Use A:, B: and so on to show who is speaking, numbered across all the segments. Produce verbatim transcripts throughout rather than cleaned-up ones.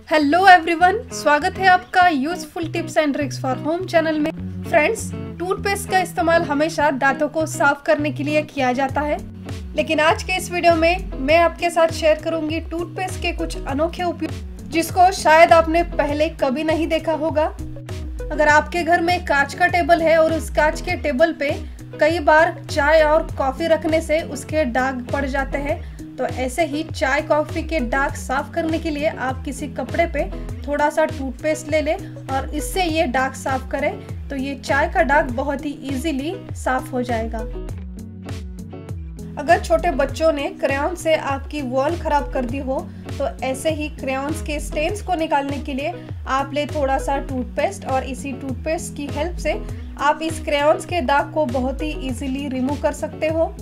A: Hello everyone, स्वागत है आपका useful tips and tricks for home channel में। फ्रेंड्स, टूथपेस्ट का इस्तेमाल हमेशा दांतों को साफ करने के लिए किया जाता है, लेकिन आज के इस वीडियो में मैं आपके साथ शेयर करूंगी टूथपेस्ट के कुछ अनोखे उपयोग जिसको शायद आपने पहले कभी नहीं देखा होगा। अगर आपके घर में कांच का टेबल है और उस कांच के टेबल पे कई बार चाय और कॉफी रखने से उसके दाग पड़ जाते हैं, तो ऐसे ही चाय कॉफी के दाग साफ करने के लिए आप किसी कपड़े पे थोड़ा सा टूथपेस्ट ले लें और इससे ये दाग साफ करें तो ये चाय का दाग बहुत ही इजीली साफ हो जाएगा। अगर छोटे बच्चों ने क्रेयॉन से आपकी वॉल खराब कर दी हो तो ऐसे ही क्रेयॉन्स के स्टेन्स को निकालने के लिए आप ले थोड़ा सा टूथपेस्ट और इसी टूथपेस्ट की हेल्प से आप इस क्रेयॉन्स के दाग को बहुत ही इजीली रिमूव कर सकते हो।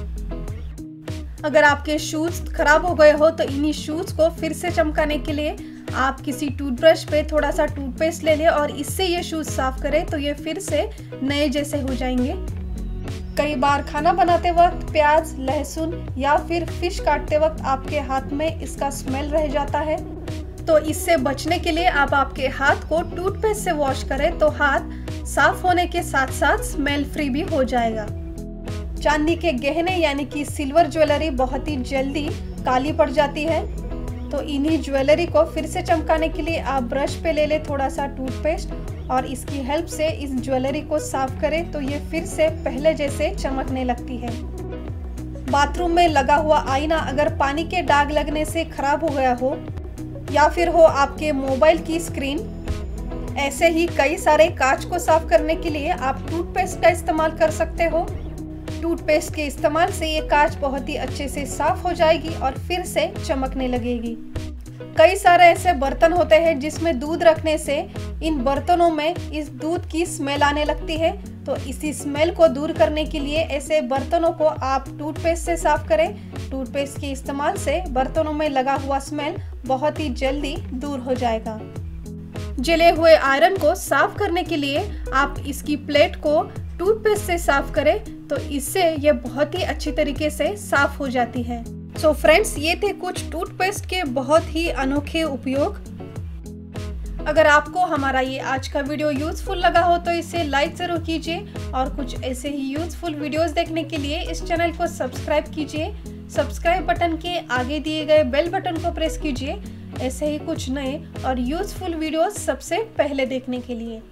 A: अगर आपके शूज खराब हो गए हो तो इन्हीं शूज को फिर से चमकाने के लिए आप किसी टूथब्रश पे थोड़ा सा टूथपेस्ट ले लें और इससे ये शूज साफ करें तो ये फिर से नए जैसे हो जाएंगे। कई बार खाना बनाते वक्त प्याज, लहसुन या फिर फिश काटते वक्त आपके हाथ में इसका स्मेल रह जाता है, तो इससे बचने के लिए आप आपके हाथ को टूथपेस्ट से वॉश करें तो हाथ साफ होने के साथ साथ स्मेल फ्री भी हो जाएगा। चांदी के गहने यानी कि सिल्वर ज्वेलरी बहुत ही जल्दी काली पड़ जाती है, तो इन्हीं ज्वेलरी को फिर से चमकाने के लिए आप ब्रश पे ले ले थोड़ा सा टूथपेस्ट और इसकी हेल्प से इस ज्वेलरी को साफ करें तो ये फिर से पहले जैसे चमकने लगती है। बाथरूम में लगा हुआ आईना अगर पानी के दाग लगने से खराब हो गया हो या फिर हो आपके मोबाइल की स्क्रीन, ऐसे ही कई सारे कांच को साफ करने के लिए आप टूथपेस्ट का इस्तेमाल कर सकते हो। टूथपेस्ट के इस्तेमाल से ये कांच बहुत ही अच्छे से साफ हो जाएगी और फिर से चमकने लगेगी। कई सारे ऐसे बर्तन होते हैं जिसमें दूध रखने से इन बर्तनों में इस दूध की स्मेल आने लगती है, तो इसी स्मेल को दूर करने के लिए ऐसे बर्तनों को आप टूथपेस्ट से साफ करें। टूथपेस्ट के इस्तेमाल से बर्तनों में लगा हुआ स्मेल बहुत ही जल्दी दूर हो जाएगा। जले हुए आयरन को साफ करने के लिए आप इसकी प्लेट को टूथपेस्ट से साफ करें तो इससे ये बहुत ही अच्छी तरीके से साफ हो जाती है। सो so फ्रेंड्स, ये थे कुछ टूथपेस्ट के बहुत ही अनोखे उपयोग। अगर आपको हमारा ये आज का वीडियो यूजफुल लगा हो तो इसे लाइक जरूर कीजिए और कुछ ऐसे ही यूजफुल वीडियोस देखने के लिए इस चैनल को सब्सक्राइब कीजिए। सब्सक्राइब बटन के आगे दिए गए बेल बटन को प्रेस कीजिए ऐसे ही कुछ नए और यूजफुल वीडियोस सबसे पहले देखने के लिए।